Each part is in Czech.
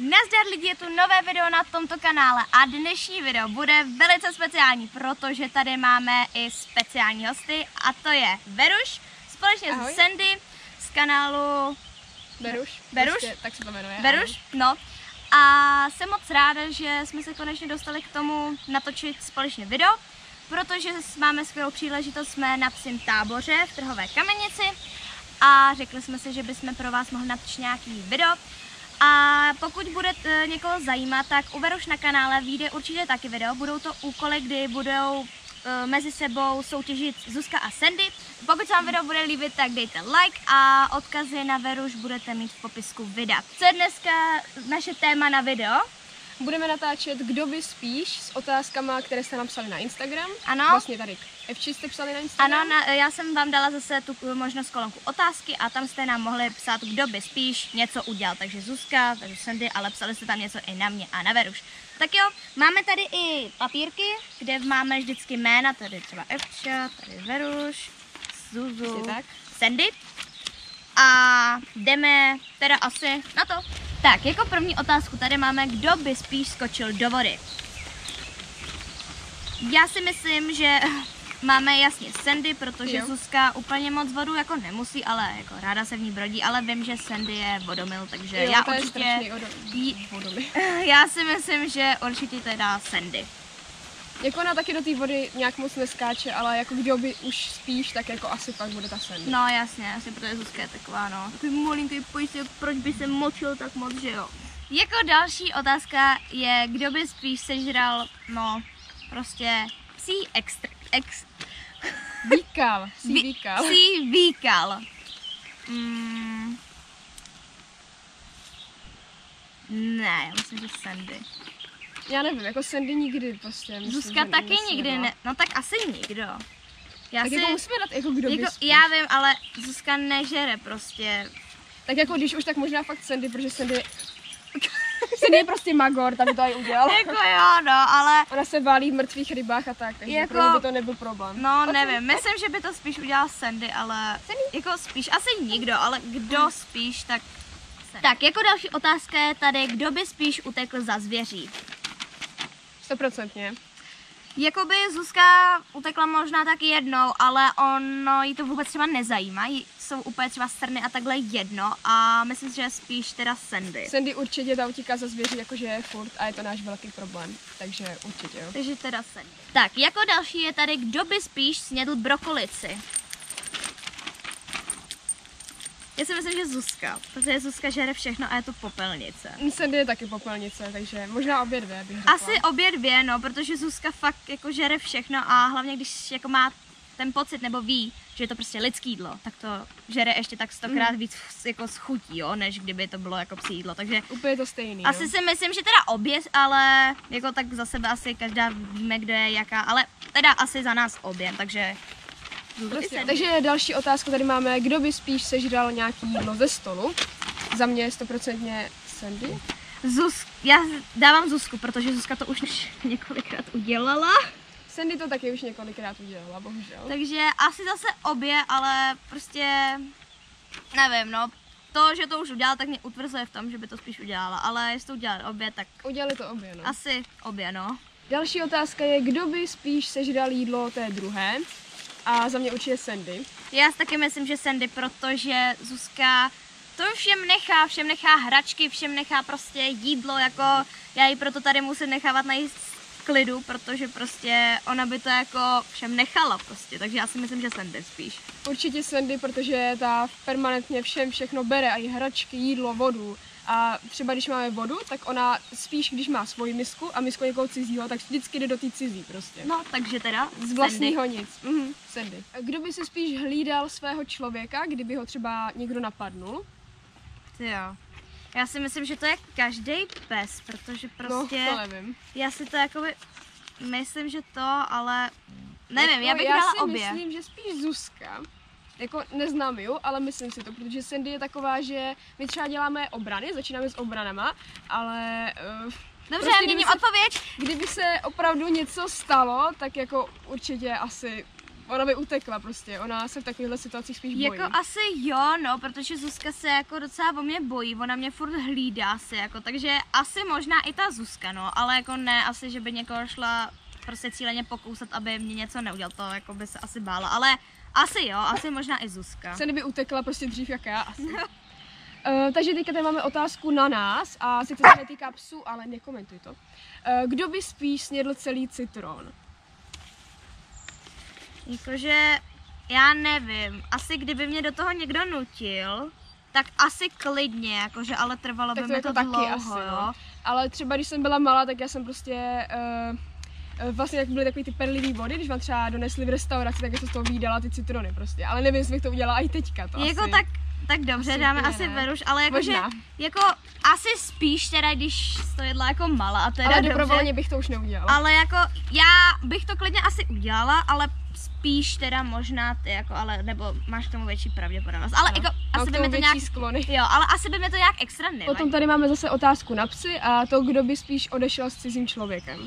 Nazdar lidi, je tu nové video na tomto kanále a dnešní video bude velice speciální, protože tady máme i speciální hosty a to je Veruš, společně s Sandy z kanálu Beruš, prostě, tak se to jmenuje. Beruš, no. A jsem moc ráda, že jsme se konečně dostali k tomu natočit společně video, protože máme skvělou příležitost, jsme na psím táboře v Trhové Kamenici a řekli jsme si, že bychom pro vás mohli natočit nějaký video. A pokud bude někoho zajímat, tak u Veruš na kanále vyjde určitě taky video. Budou to úkoly, kdy budou mezi sebou soutěžit Zuzka a Sandy. Pokud se vám video bude líbit, tak dejte like a odkazy na Veruš budete mít v popisku videa. Co je dneska naše téma na video? Budeme natáčet Kdo by spíš s otázkama, které jste napsali na Instagram. Ano. Vlastně tady Evči jste psali na Instagram. Ano, já jsem vám dala zase tu možnost kolonku otázky a tam jste nám mohli psát, kdo by spíš něco udělal. Takže Zuzka, takže Sandy, ale psali jste tam něco i na mě a na Veruš. Tak jo, máme tady i papírky, kde máme vždycky jména, tady třeba Evča, tady Veruš, Zuzu, Sandy. A jdeme teda asi na to. Tak, jako první otázku tady máme, kdo by spíš skočil do vody. Já si myslím, že máme jasně Sandy, protože jo. Zuzka úplně moc vodu jako nemusí, ale jako ráda se v ní brodí, ale vím, že Sandy je vodomil, takže jo, já určitě já si myslím, že určitě teda Sandy. Jako ona taky do té vody nějak moc neskáče, ale jako kdo by už spíš, tak jako asi pak bude ta Sandy. No jasně, asi protože Zuzka je taková, no. Takový malinký pojistek, proč by se močil tak moc, že jo. Jako další otázka je, kdo by spíš sežral, no, prostě psí výkal. Ne, já myslím, že Sandy. Já nevím, jako Sandy nikdy prostě. Myslím, Zuzka taky nikdy ne, no tak asi nikdo. Já tak si, jako musíme dát jako kdo by spíš. Já vím, ale Zuzka nežere prostě. Tak jako když už tak možná fakt Sandy, protože Sandy je prostě magor, tam by to aj udělal. Jako jo, no, ale ona se válí v mrtvých rybách a tak, takže jako, pro mě by to nebyl problém. No, nevím, myslím, že by to spíš udělal Sandy, ale jako spíš asi nikdo, ale kdo spíš, tak Sandy. Tak, jako další otázka je tady, kdo by spíš utekl za zvěří? 100%. Jakoby Zuzka utekla možná taky jednou, ale ono jí to vůbec třeba nezajímá, jsou úplně třeba strny a takhle jedno a myslím si, že spíš teda Sandy. Sandy určitě ta utíká za zvěří, jakože je furt a je to náš velký problém, takže určitě jo. Takže teda Sandy. Tak, jako další je tady, kdo by spíš snědl brokolici? Já si myslím, že Zuzka, protože Zuzka žere všechno a je to popelnice. Sandy je taky popelnice, takže možná obě dvě bych řekla. Asi obě dvě, no, protože Zuzka fakt jako žere všechno a hlavně když jako má ten pocit nebo ví, že je to prostě lidský jídlo, tak to žere ještě tak 100krát víc jako schutí, jo, než kdyby to bylo jako psí jídlo, takže úplně to stejný. Asi si myslím, že teda obě, ale jako tak za sebe asi každá víme, kdo je jaká, ale teda asi za nás obě, takže prostě. Takže další otázku tady máme, kdo by spíš sežral nějaký jídlo ze stolu? Za mě je 100% Sandy. Já dávám Zuzku, protože Zuzka to už několikrát udělala. Sandy to taky už několikrát udělala, bohužel. Takže asi zase obě, ale prostě nevím, no. To, že to už udělala, tak mě utvrzuje v tom, že by to spíš udělala, ale jestli to udělali obě, tak udělali to obě, no. Asi obě, no. Další otázka je, kdo by spíš sežral jídlo té druhé? A za mě určitě Sandy. Já si taky myslím, že Sandy, protože Zuzka to všem nechá hračky, všem nechá prostě jídlo, jako já ji proto tady musím nechávat najíst v klidu, protože prostě ona by to jako všem nechala prostě, takže já si myslím, že Sandy spíš. Určitě Sandy, protože ta permanentně všem všechno bere, a i hračky, jídlo, vodu. A třeba když máme vodu, tak ona spíš, když má svoji misku a misku někoho cizího, tak vždycky jde do té cizí prostě. No, takže teda z vlastního nic. Sandy. Kdo by si spíš hlídal svého člověka, kdyby ho třeba někdo napadnul? Ty jo. Já si myslím, že to je každý pes, protože prostě... No, to nevím. Já si to jakoby myslím, že to, ale nevím, já bych dala obě. Já si myslím, že spíš Zuzka. Jako neznám ju, ale myslím si to, protože Sandy je taková, že my třeba děláme obrany, začínáme s obranama, ale... Dobře, měním odpověď. Kdyby se opravdu něco stalo, tak jako určitě asi Ona by utekla prostě, ona se v takovýchhle situacích spíš bojí. Jako asi jo, no, protože Zuzka se jako docela o mě bojí, ona mě furt hlídá si, jako, takže asi možná i ta Zuzka, no, ale jako ne, asi, že by někoho šla prostě cíleně pokousat, aby mě něco neudělal, to jako by se asi bála, ale asi jo, asi možná i Zuzka. Sandy by utekla prostě dřív jak já asi. Takže teďka tady máme otázku na nás a sice se netýká psů, ale nekomentuj to. Kdo by spíš snědl celý citron? Jakože, já nevím, asi kdyby mě do toho někdo nutil, tak asi klidně, jakože, ale trvalo by mi jako to taky dlouho, asi, jo. no. Ale třeba když jsem byla malá, tak já jsem prostě vlastně jak byly takový ty perlivý vody, když vám třeba donesli v restauraci, tak já jsem z toho výdala ty citrony prostě, ale nevím, jestli bych to udělala i teďka, to Jako asi. tak dobře, dáme asi veruš, ale jakože, jako asi spíš teda, když to jedla jako malá, teda ale dobře. dobrovolně bych to už neudělala. Ale jako, já bych to klidně asi udělala, ale spíš teda možná ty, jako, ale, nebo máš k tomu větší pravděpodobnost, ale jako, asi by mi to nějak, sklony. jo, ale asi by mi to nějak extra nevadí. Potom tady máme zase otázku na psy a to, kdo by spíš odešel s cizím člověkem.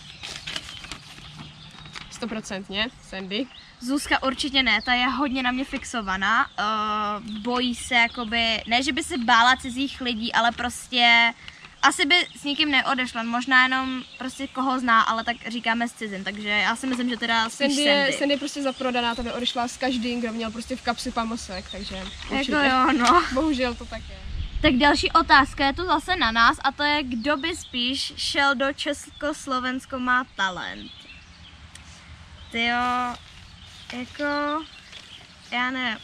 100%, Sandy. Zuzka určitě ne, ta je hodně na mě fixovaná, bojí se jakoby, ne že by se bála cizích lidí, ale prostě asi by s nikým neodešla, možná jenom prostě koho zná, ale tak říkáme s cizím, takže já si myslím, že teda spíš Sandy. Sandy je prostě zaprodaná, ta by odešla s každým, kdo měl prostě v kapsi pamosek, takže určitě. Jako jo, no. Bohužel to tak je. Tak další otázka je tu zase na nás a to je, kdo by spíš šel do Československo má talent. Tyjo, jako, já nevím,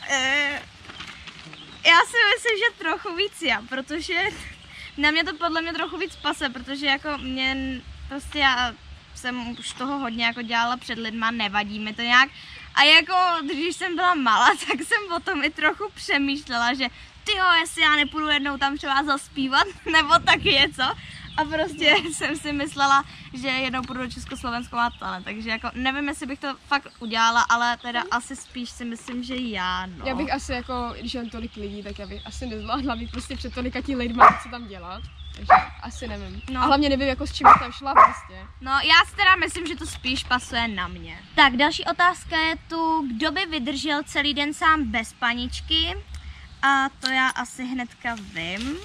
já si myslím, že trochu víc já, protože na mě to podle mě trochu víc pase, protože jako mě, prostě já jsem už toho hodně jako dělala před lidma, nevadí mi to nějak a jako když jsem byla malá, tak jsem o tom i trochu přemýšlela, že tyjo, jestli já nepůjdu jednou tam třeba zaspívat, nebo tak něco. A prostě jsem si myslela, že jednou půjdu do Československo má talent, takže jako nevím, jestli bych to fakt udělala, ale teda asi spíš si myslím, že já, no. Já bych asi jako, když jen tolik lidí, tak já bych asi nezvládla být prostě před tolika tí lidma, co tam dělat. Takže asi nevím. No. A hlavně nevím, jako s čím bych tam šla prostě. No, já si teda myslím, že to spíš pasuje na mě. Tak, další otázka je tu, kdo by vydržel celý den sám bez paničky? A to já asi hnedka vím.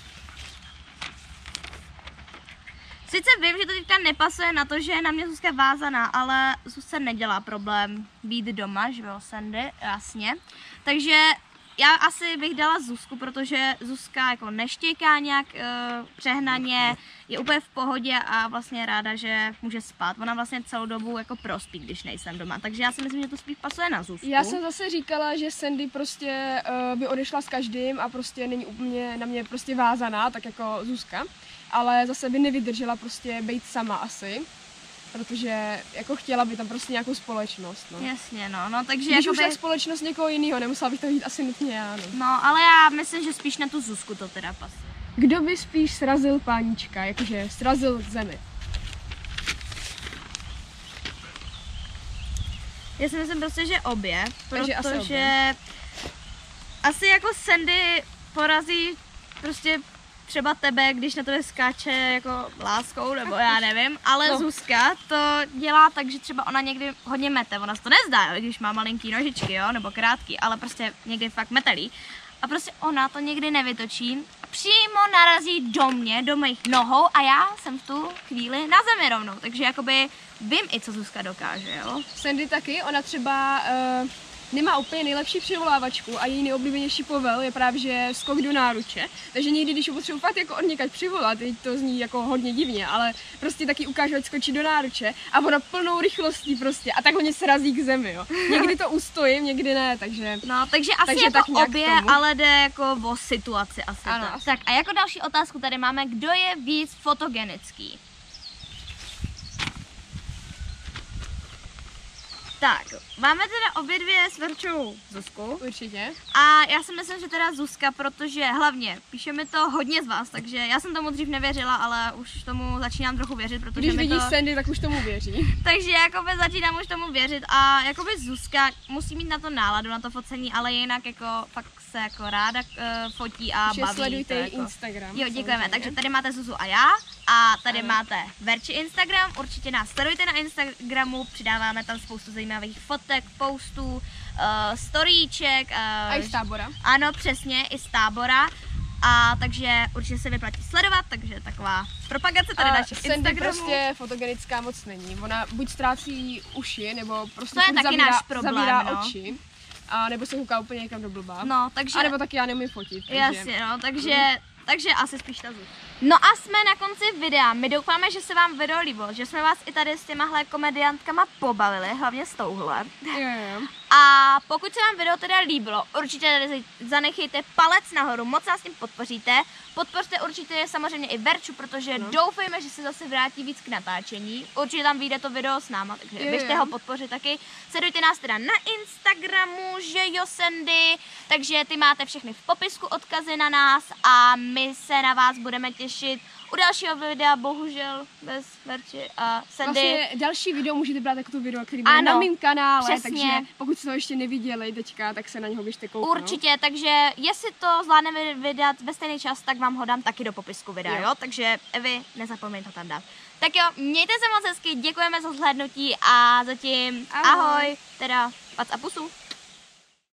Sice vím, že to teďka nepasuje na to, že je na mě Zuzka vázaná, ale Zuzce nedělá problém být doma, že jo, Sandy, jasně. Takže já asi bych dala Zuzku, protože Zuzka jako neštěká nějak přehnaně, je úplně v pohodě a vlastně ráda, že může spát. Ona vlastně celou dobu jako prospí, když nejsem doma, takže já si myslím, že to spíš pasuje na Zuzku. Já jsem zase říkala, že Sandy prostě by odešla s každým a prostě není úplně na mě prostě vázaná, tak jako Zuzka. Ale zase by nevydržela prostě být sama asi, protože jako chtěla by tam prostě nějakou společnost, no. Jasně, no, takže když jakoby... už tak společnost někoho jiného, nemusela bych to jít asi nutně já, no. No, ale já myslím, že spíš na tu Zuzku to teda pasuje. Kdo by spíš srazil pánička, jakože srazil zemi? Já si myslím prostě, že obě, Takže protože asi jako Sandy porazí prostě třeba tebe, když na tebe skáče jako láskou, nebo já nevím, ale no. Zuzka to dělá tak, že třeba ona někdy hodně mete, ona se to nezdá, jo, když má malinký nožičky, jo, nebo krátký, ale prostě někdy fakt metelí. A prostě ona to někdy nevytočí, přímo narazí do mě, do mých nohou a já jsem v tu chvíli na zemi rovnou, takže jakoby vím i, co Zuzka dokáže, jo. Sandy taky, ona třeba nemá úplně nejlepší přivolávačku a její nejoblíbenější povel je právě, že skok do náruče. Takže někdy, když ho potřebuji fakt jako odněkať přivolat, teď to zní jako hodně divně, ale prostě taky ukážu, ať skočí do náruče a ona plnou rychlostí prostě a tak hodně srazí k zemi, jo. Někdy to ustojím, někdy ne, takže... No, takže asi jako obě, ale jde jako o situaci asi. Ano. Tak a jako další otázku tady máme, kdo je víc fotogenický? Tak, máme teda obě dvě s Verčou Zuzku. Určitě. A já si myslím, že teda Zuzka, protože hlavně píše mi to hodně z vás, takže já jsem tomu dřív nevěřila, ale už tomu začínám trochu věřit, protože když mi vidí to... Sandy, tak už tomu věří. Takže jakoby začínám už tomu věřit a jakoby Zuzka musí mít na to náladu, na to focení, ale jinak jako fakt se jako ráda fotí a Že baví. sledujte to její jako. Instagram. Jo, děkujeme. samozřejmě. Takže tady máte Zuzu a já a tady Ano. máte Verči Instagram. Určitě nás sledujte na Instagramu, přidáváme tam spoustu zajímavých fotek, postů, storíček. A i z Tábora. Ano, přesně, i z Tábora. A takže určitě se vyplatí sledovat, takže taková propagace tady A našich Sandy Instagramů. prostě fotogenická moc není. Ona buď ztrácí uši, nebo prostě To je furt taky zavírá, náš problém, zavírá no. oči. A nebo se kouká úplně někam do blba. No, takže... A nebo taky já neumím fotit. Takže... Jasně, no, takže asi spíš ta Zuz. No a jsme na konci videa. My doufáme, že se vám video líbilo, že jsme vás i tady s těmahle komediantkama pobavili, hlavně s touhle. Jo. A pokud se vám video teda líbilo, určitě tady zanechejte palec nahoru, moc nás tím podpoříte. Podpořte určitě samozřejmě i Verču, protože doufejme, že se zase vrátí víc k natáčení. Určitě tam vyjde to video s náma, takže běžte ho podpořit taky. Sledujte nás teda na Instagramu, že jo Sandy, takže ty máte všechny v popisku odkazy na nás a my se na vás budeme těšit u dalšího videa, bohužel bez Verči a Sandy. Vlastně další video můžete brát jako to video, který bude na mém kanále, takže pokud jste to ještě neviděli teďka, tak se na něho běžte kouknout. Určitě, takže jestli to zvládneme vydat ve stejný čas, tak vám ho dám taky do popisku videa, jo? Takže vy nezapomeňte to tam dát. Tak jo, mějte se moc hezky, děkujeme za zhlédnutí a zatím ahoj teda pac a pusu.